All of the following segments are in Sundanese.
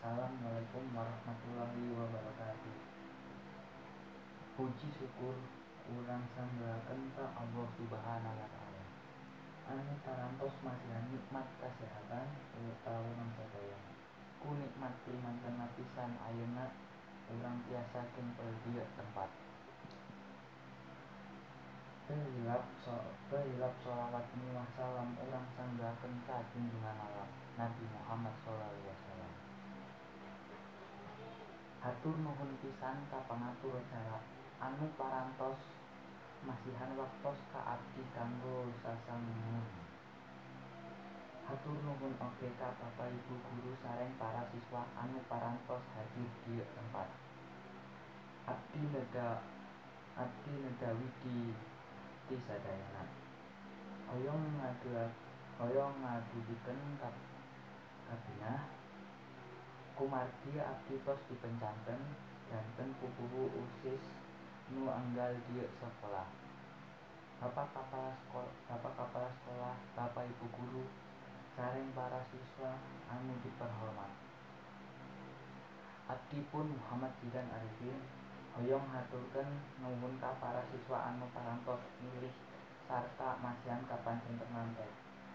Assalamualaikum warahmatullahi wabarakatuh. Puji syukur urang sanggeuakeun ka Allah Subhanahu wa taala anu parantos masihan nikmat kasehatan serta urang sadaya. Ku nikmat mantenna pisan ayeuna urang tiasa kempel dieu tempat. Teu hilap sholawat miwah salam urang sanggeuakeun ka junjungan Allah Nabi Muhammad sallallahu alaihi wasallam. Hatur nuhun pisan ka pangatur acara anu parantos masihan waktos ka abdi kanggo sasangun. Hatur nuhun oge ka Bapak Ibu guru sareng para siswa anu parantos hadir dieu tempat. Abdi nedawi di sadayana. Hoyong ngadudikeun kabinah kumargi abdi tos dipencanten janten pupuhu usis nu anggal dieu sakola. Bapak Kepala Sekolah, Bapak Ibu guru, sareng para siswa anu diperhormat. Abdi pun Muhammad Zidan Arifin hoyong haturkeun nuhun ka para siswa anu parantos milih sarta masihan kapancentenan teh.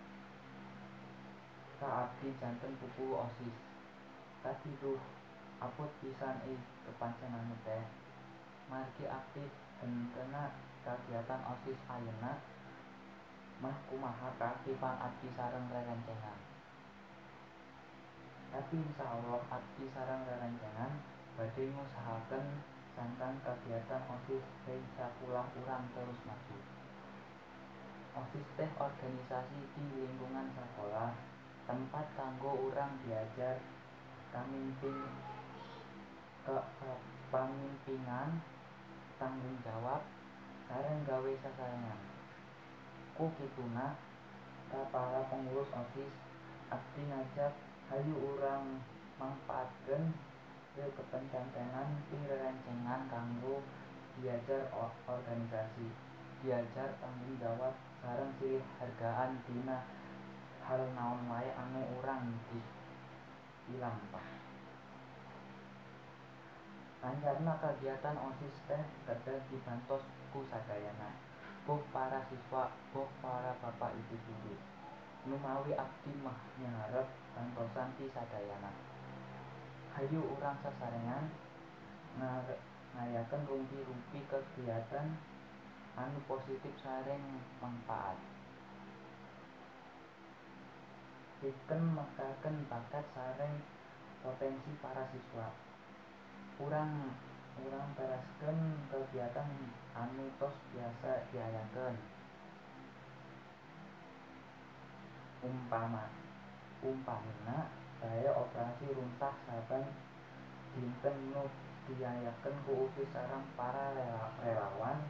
Ka abdi janten pupuhu OSIS. Katiduh apot pisan kepancengan teh. Margi abdi hentena kagiatan OSIS ayeuna mah kumaha kaaktifan abdi sareng rerencengan. Tapi insyaallah abdi sareng rerencengan badhe ngusahakeun sangkan kagiatan OSIS teh sakulah urang terus maju. OSIS teh organisasi di lingkungan sakola, tempat kanggo urang diajar pamimpingan, tanggung jawab, sareng gawe sasarengan. Ku kituna ka para pengurus OSIS abdi ngajak hayu urang mangpaatkeun teu kepencantenan ti rerencengan kanggo diajar organisasi, diajar tanggung jawab sareng silih hargaan dina hal naon wae anu urang dilampah. Lancarna kagiatan OSIS teh kedah dibantos ku sadayana, boh para siswa, boh para Bapak Ibu guru. Numawi abdi mah nyaharep bantosan ti sadayana. Hayu urang sasarengan ngayakeun rumpi-rumpi kagiatan anu positif sareng mangpaat. Pikeun mekakeun bakat sareng potensi para siswa. Urang teraskeun kagiatan anu tos biasa diayakeun. Umpamina daya operasi runtah saban dinten nu diayakeun ku OSIS sareng para relawan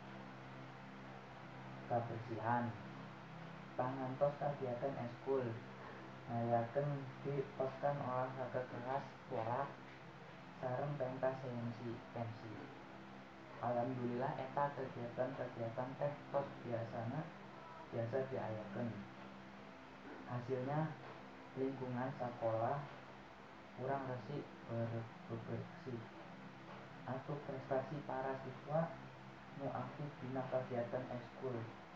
kabersihan. Pangantos kagiatan eskul ngayakeun di pekan olahraga keras bola sareng pentas pensi. Alhamdulillah eta kegiatan teh tos biasa diayakeun. Hasilnya lingkungan sakola urang resik bebersih. Atuh prestasi para siswa nu aktif dina kagiatan eskul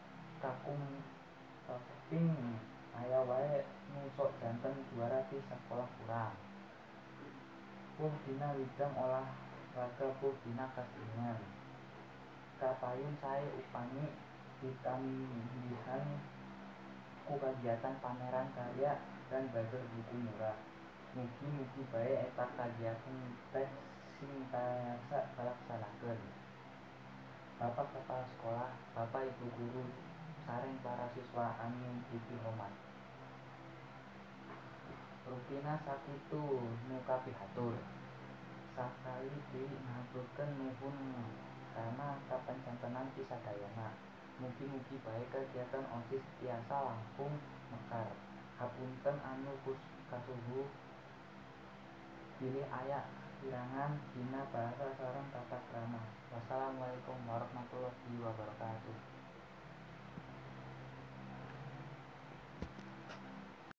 kaping aya wae nu sok janten juara ti sakolah urang. Puh dina widang olahraga, puh dina kasenian. Kapayun sae upami ditambihan ku kagiatan pameran karya dan bazar buku murah. Mugi-mugi bae eta kagiatan teh sing tiasa kalaksanakeun. Bapak Kepala Sekolah, Bapak Ibu guru, sareng para siswa anu dipilhomat. Rupina sakitu nu kapihatur. Sakali deui ngaturkeun nuhun kana kapancantenan ti sadayana. Mugi-mugi bae kagiatan OSIS tiasa langkung mekar. Hapunten anu kasuhu bilih aya kirangan dina bahasa sareng tata krama. Wassalamualaikum warahmatullahi wabarakatuh.